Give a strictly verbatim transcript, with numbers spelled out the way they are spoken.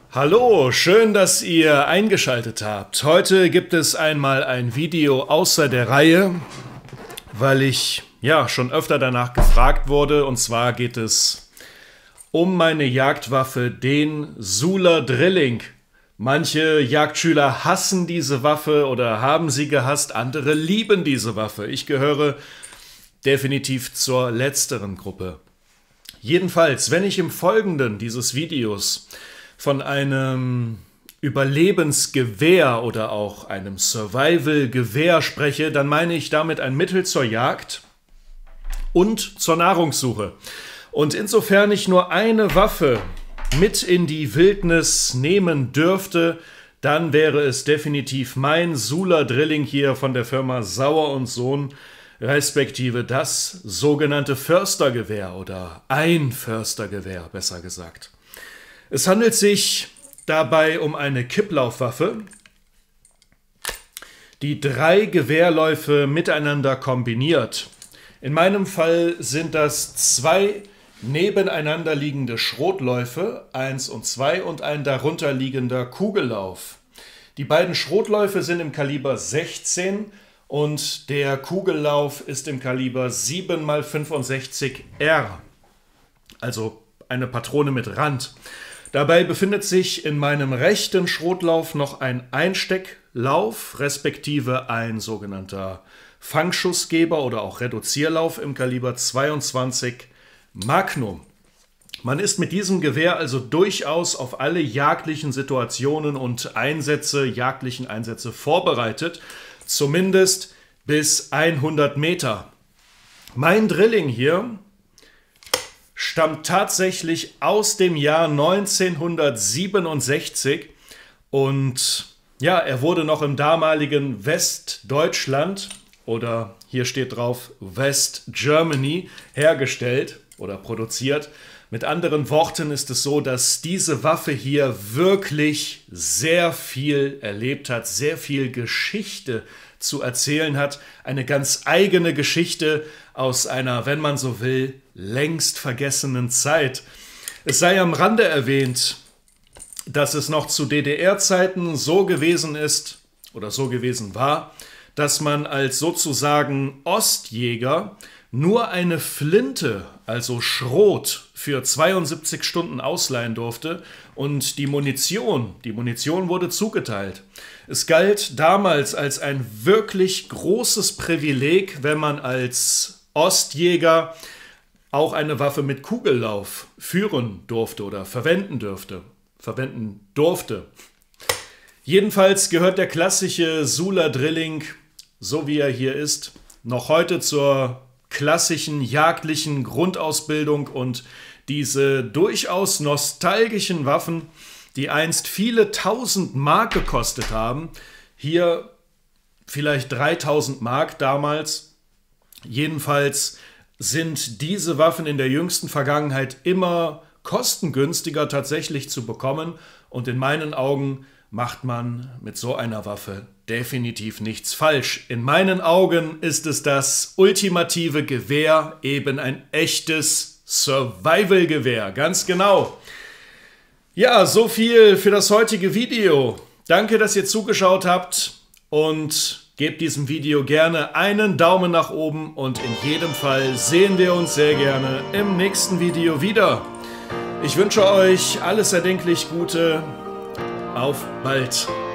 Hallo, schön, dass ihr eingeschaltet habt. Heute gibt es einmal ein Video außer der Reihe, weil ich ja schon öfter danach gefragt wurde. Und zwar geht es um meine Jagdwaffe, den Sula Drilling. Manche Jagdschüler hassen diese Waffe oder haben sie gehasst, andere lieben diese Waffe. Ich gehöre definitiv zur letzteren Gruppe. Jedenfalls, wenn ich im Folgenden dieses Videos von einem Überlebensgewehr oder auch einem Survival-Gewehr spreche, dann meine ich damit ein Mittel zur Jagd und zur Nahrungssuche. Und insofern ich nur eine Waffe mit in die Wildnis nehmen dürfte, dann wäre es definitiv mein Sula Drilling hier von der Firma Sauer und Sohn, respektive das sogenannte Förstergewehr oder ein Förstergewehr, besser gesagt. Es handelt sich dabei um eine Kipplaufwaffe, die drei Gewehrläufe miteinander kombiniert. In meinem Fall sind das zwei nebeneinander liegende Schrotläufe, eins und zwei, und ein darunter liegender Kugellauf. Die beiden Schrotläufe sind im Kaliber sechzehn und der Kugellauf ist im Kaliber sieben mal fünfundsechzig R, also eine Patrone mit Rand. Dabei befindet sich in meinem rechten Schrotlauf noch ein Einstecklauf, respektive ein sogenannter Fangschussgeber oder auch Reduzierlauf im Kaliber zweiundzwanzig Magnum. Man ist mit diesem Gewehr also durchaus auf alle jagdlichen Situationen und Einsätze, jagdlichen Einsätze vorbereitet, zumindest bis hundert Meter. Mein Drilling hier stammt tatsächlich aus dem Jahr neunzehnhundertsiebenundsechzig und ja, er wurde noch im damaligen Westdeutschland oder hier steht drauf West Germany hergestellt oder produziert. Mit anderen Worten ist es so, dass diese Waffe hier wirklich sehr viel erlebt hat, sehr viel Geschichte zu erzählen hat. Eine ganz eigene Geschichte aus einer, wenn man so will, längst vergessenen Zeit. Es sei am Rande erwähnt, dass es noch zu D D R-Zeiten so gewesen ist oder so gewesen war, dass man als sozusagen Ostjäger nur eine Flinte, also Schrot, für zweiundsiebzig Stunden ausleihen durfte und die Munition, die Munition wurde zugeteilt. Es galt damals als ein wirklich großes Privileg, wenn man als Ostjäger auch eine Waffe mit Kugellauf führen durfte oder verwenden dürfte, verwenden durfte. Jedenfalls gehört der klassische Sula Drilling, so wie er hier ist, noch heute zur klassischen jagdlichen Grundausbildung, und diese durchaus nostalgischen Waffen, die einst viele tausend Mark gekostet haben, hier vielleicht dreitausend Mark damals, jedenfalls sind diese Waffen in der jüngsten Vergangenheit immer kostengünstiger tatsächlich zu bekommen, und in meinen Augen macht man mit so einer Waffe definitiv nichts falsch. In meinen Augen ist es das ultimative Gewehr, eben ein echtes Survival-Gewehr, ganz genau. Ja, so viel für das heutige Video. Danke, dass ihr zugeschaut habt, und gebt diesem Video gerne einen Daumen nach oben, und in jedem Fall sehen wir uns sehr gerne im nächsten Video wieder. Ich wünsche euch alles erdenklich Gute. Auf bald!